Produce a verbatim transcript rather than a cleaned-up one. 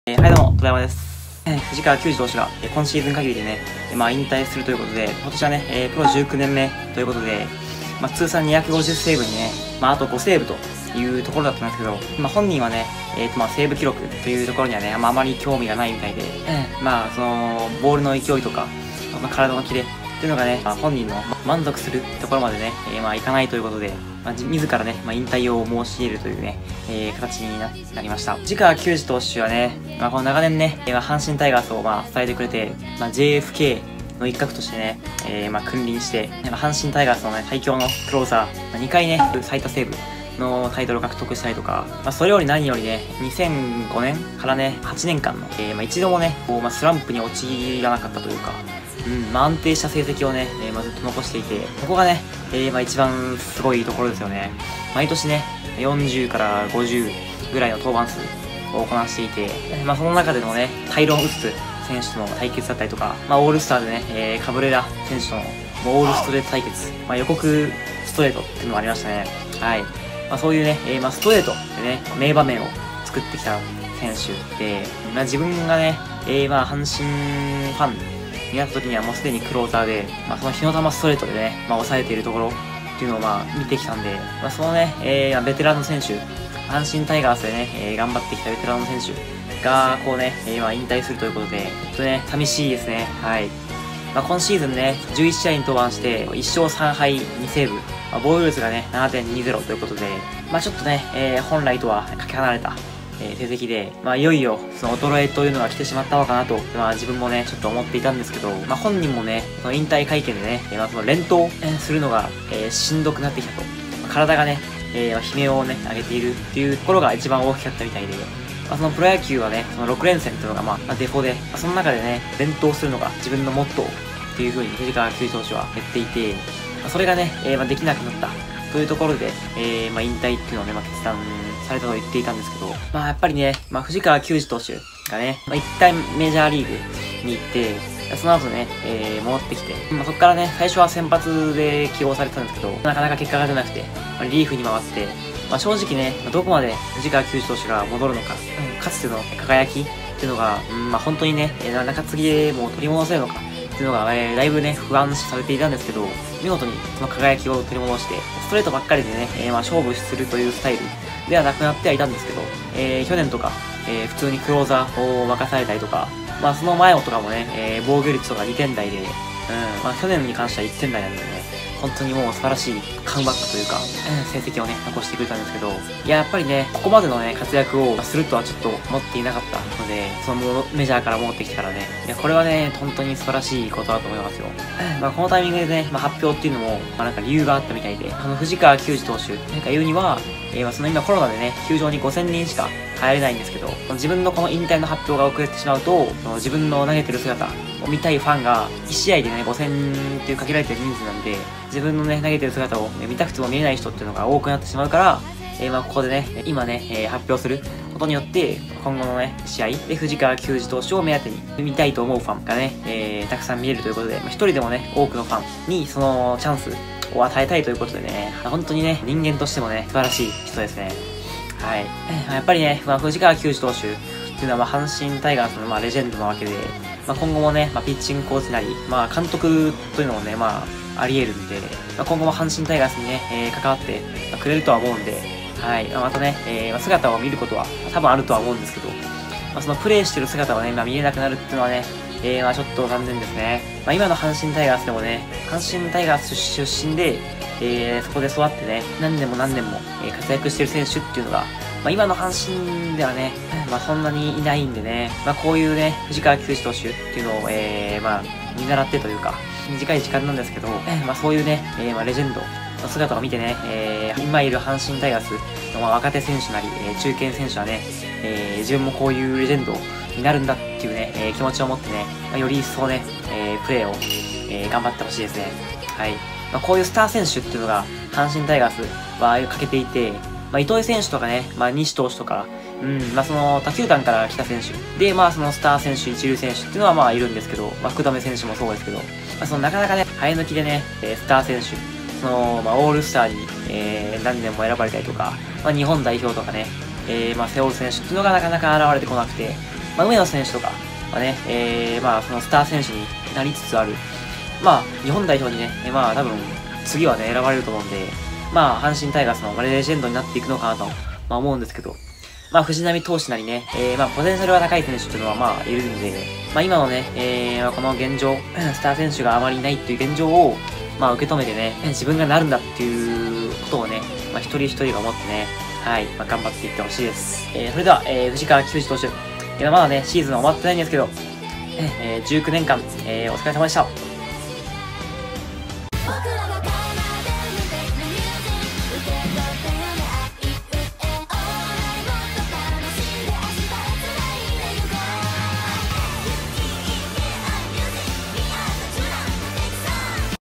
えー、はいどうも、戸山です。えー、藤川球児投手が、えー、今シーズン限りでね、えー、まあ引退するということで、今年はね、えー、プロじゅうきゅうねんめということで、まあ通算にひゃくごじゅうセーブにね、まああとごセーブというところだったんですけど、まあ本人はね、えーとまあセーブ記録というところにはね、まああまり興味がないみたいで、えー、まあその、ボールの勢いとか、まあ、体のキレっていうのがね、まあ、本人の満足するところまでね、えー、まあいかないということで、まあ、自らね、まあ、引退を申し入れるというね、えー、形に な, なりました。藤川球児投手はね、まあ、この長年ね、まあ、阪神タイガースをまあ伝えてくれて、まあ、ジェイエフケー の一角としてね、えー、まあ君臨して、まあ、阪神タイガースのね、最強のクローザー、まあ、にかいね、最多セーブのタイトルを獲得したりとか、まあ、それより何よりね、にせんごねんからね、はちねんかんの、えー、まあ一度もね、こうまあ、スランプに陥らなかったというか、うんまあ、安定した成績をね、えーまあ、ずっと残していて、ここがね、えーまあ、一番すごいところですよね。毎年ね、よんじゅうからごじゅうぐらいの登板数をこなしていて、まあ、その中でのね、タイロン・ウッズ選手との対決だったりとか、まあ、オールスターでね、えー、カブレラ選手とのオールストレート対決、まあ、予告ストレートっていうのもありましたね。はい。まあ、そういうね、えーまあ、ストレートでね、名場面を作ってきた選手で、まあ、自分がね、えー、まあ、阪神ファンになった時にはもうすでにクローザーで、まあ、その火の玉ストレートでね、まあ、抑えているところっていうのをまあ見てきたんで、まあ、そのね、えー、ベテランの選手、阪神タイガースでね、えー、頑張ってきたベテランの選手が、こうね、えー、まあ引退するということで、ちょっとね、寂しいですね。はい。まあ、今シーズンね、じゅういち試合に登板して、いっしょうさんはいにセーブ、まあ、防御率がね、ななてんにゼロ ということで、まあちょっとね、えー、本来とはかけ離れた、えー、成績で、まあ、いよいよその衰えというのが来てしまったのかなと、まあ、自分もねちょっと思っていたんですけど、まあ、本人もねその引退会見でね、えーまあ、その連投するのが、えー、しんどくなってきたと、まあ、体がね、えー、悲鳴をね上げているっていうところが一番大きかったみたいで、まあ、そのプロ野球はねそのろくれんせんっていうのがまあデフォで、まあ、その中でね連投するのが自分のモットーっていう風に藤川球児投手は言っていて、まあ、それがね、えーまあ、できなくなったというところで、えーまあ、引退っていうのをね、まあ、決断されたと言っていたんですけど、まあやっぱりね、まあ、藤川球児投手がね、まあ、一旦メジャーリーグに行って、その後ね、えー、戻ってきて、まあ、そこからね、最初は先発で起用されてたんですけど、なかなか結果が出なくて、まあ、リリーフに回って、まあ、正直ね、どこまで藤川球児投手が戻るのか、うん、かつての輝きっていうのが、うん、まあ本当にね、中継ぎでもう取り戻せるのか、っていうのが、えー、だいぶね、不安視されていたんですけど、見事にその輝きを取り戻して、ストレートばっかりでね、えー、まあ勝負するというスタイルではなくなってはいたんですけど、えー、去年とか、えー、普通にクローザーを任されたりとか、まあその前とかもね、えー、防御率とかにてん台で、うん、まあ去年に関してはいってん台なんでね、本当にもう素晴らしいカムバックというか、成績をね、残してくれたんですけど、いや、やっぱりね、ここまでのね、活躍をするとはちょっと思っていなかったので、そのメジャーから戻ってきてからね、いや、これはね、本当に素晴らしいことだと思いますよ。まあ、このタイミングでね、まあ、発表っていうのも、まあ、なんか理由があったみたいで、あの、藤川球児投手、なんか言うには、えー、まあ、その今コロナでね、球場にごせんにんしか入れないんですけど、自分のこの引退の発表が遅れてしまうと、自分の投げてる姿を見たいファンが、いち試合でね、ごせんっていう限られてる人数なんで、自分のね、投げてる姿を見たくても見えない人っていうのが多くなってしまうから、えー、まあここでね、今ね、えー、発表することによって、今後のね、試合で藤川球児投手を目当てに見たいと思うファンがね、えー、たくさん見れるということで、まあ、一人でもね、多くのファンにそのチャンスを与えたいということでね、本当にね、人間としてもね、素晴らしい人ですね。はい。やっぱりね、まあ、藤川球児投手っていうのは、まあ、阪神タイガースの、まあ、レジェンドなわけで、まあ、今後もね、まあ、ピッチングコーチなり、まあ、監督というのもね、まあ、あり得るんで、まあ、今後も阪神タイガースにね、えー、関わってくれるとは思うんで、はい。まあ、またね、えー、姿を見ることは多分あるとは思うんですけど、まあ、そのプレーしてる姿はね、まあ、見えなくなるっていうのはね、えー、まあ、ちょっと残念ですね。まあ、今の阪神タイガースでもね、阪神タイガース出身で、えー、そこで育ってね、何年も何年も、えー、活躍してる選手っていうのが、まあ、今の阪神ではね、まあ、そんなにいないんでね、まあ、こういうね、藤川球児投手っていうのを、えー、まあ、見習ってというか、短い時間なんですけど、えー、まあ、そういうね、えー、まあ、レジェンドの姿を見てね、えー、今いる阪神タイガースの若手選手なり、えー、中堅選手はね、えー、自分もこういうレジェンドになるんだっていうね、えー、気持ちを持ってね、まあ、より一層ね、えー、プレーを、えー、頑張ってほしいですね。はい。まあ、こういうスター選手っていうのが、阪神タイガースは欠けていて、まあ、糸井選手とかね、まあ、西投手とか、うん、まあ、その他球団から来た選手で、まあ、そのスター選手、一流選手っていうのはまあいるんですけど、まあ、福留選手もそうですけど、まあ、そのなかなかね、生え抜きでね、えー、スター選手、その、まあ、オールスターに、えー、何年も選ばれたりとか、まあ、日本代表とかね、えー、まあ、背負う選手っていうのがなかなか現れてこなくて、 まあ、梅野選手とかはね、えー、まあ、そのスター選手になりつつある。まあ、日本代表にね、まあ、多分、次はね、選ばれると思うんで、まあ、阪神タイガースのレジェンドになっていくのかなと、まあ、思うんですけど、まあ、藤浪投手なりね、えー、まあ、ポテンシャルが高い選手っていうのは、まあ、いるんで、まあ、今のね、えー、この現状、スター選手があまりいないっていう現状を、まあ、受け止めてね、自分がなるんだっていうことをね、まあ、一人一人が思ってね、はい、まあ、頑張っていってほしいです。えー、それでは、えー、藤川球児投手、まだね、シーズンは終わってないんですけど、えー、じゅうきゅうねんかん、えー、お疲れ様でした。